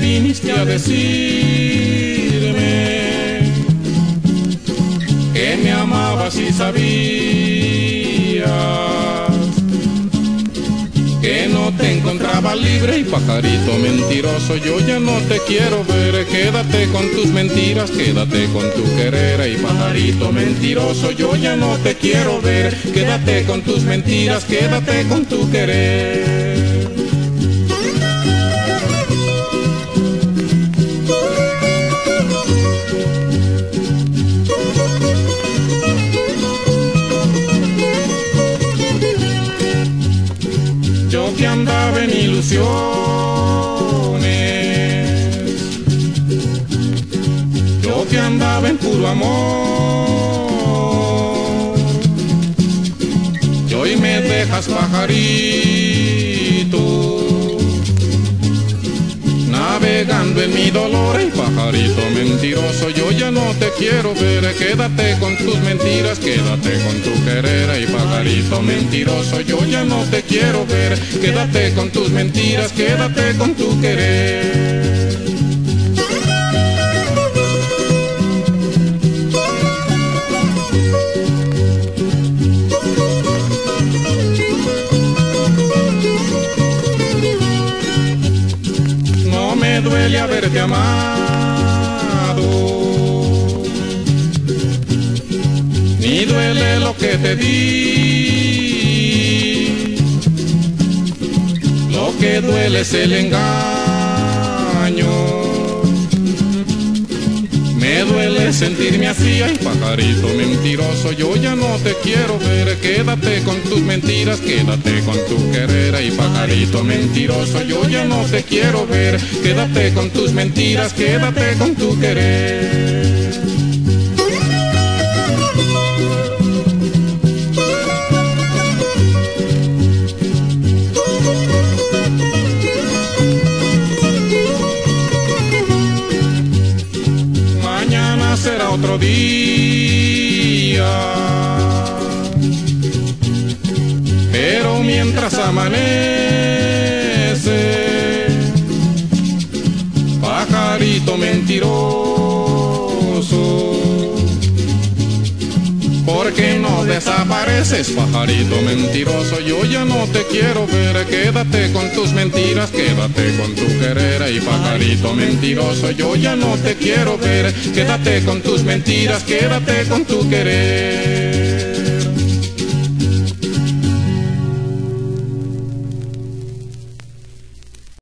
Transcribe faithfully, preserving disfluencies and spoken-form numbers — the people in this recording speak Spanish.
viniste a decirme que me amabas y sabías que no te encontraba libre. Y pajarito mentiroso, yo ya no te quiero ver. Quédate con tus mentiras, quédate con tu querer. Y pajarito mentiroso, yo ya no te quiero ver. Quédate con tus mentiras, quédate con tu querer. Yo que andaba en ilusiones, yo que andaba en puro amor, y hoy me dejas, pajarito, navegando en mi dolor. Y pajarito mentiroso, yo ya no te quiero ver. Quédate con tus mentiras, quédate con tu querer. Y pajarito mentiroso, yo ya no te quiero ver. Quédate con tus mentiras, quédate con tu querer. No me duele haberte amado, ni duele lo que te di. Lo que duele es el engaño, me duele sentirme así. Ay, pajarito mentiroso, yo ya no te quiero ver. Quédate con tus mentiras, quédate con tu querer. Ay, pajarito mentiroso, yo ya no te quiero ver. Quédate con tus mentiras, quédate con tu querer. Será otro día, pero mientras amanece, pajarito mentiroso, ¿por qué no desapareces? Pajarito mentiroso, yo ya no te quiero ver. Quédate con tus mentiras, quédate con tu querer. Y pajarito mentiroso, yo ya no te quiero ver. Quédate con tus mentiras, quédate con tu querer.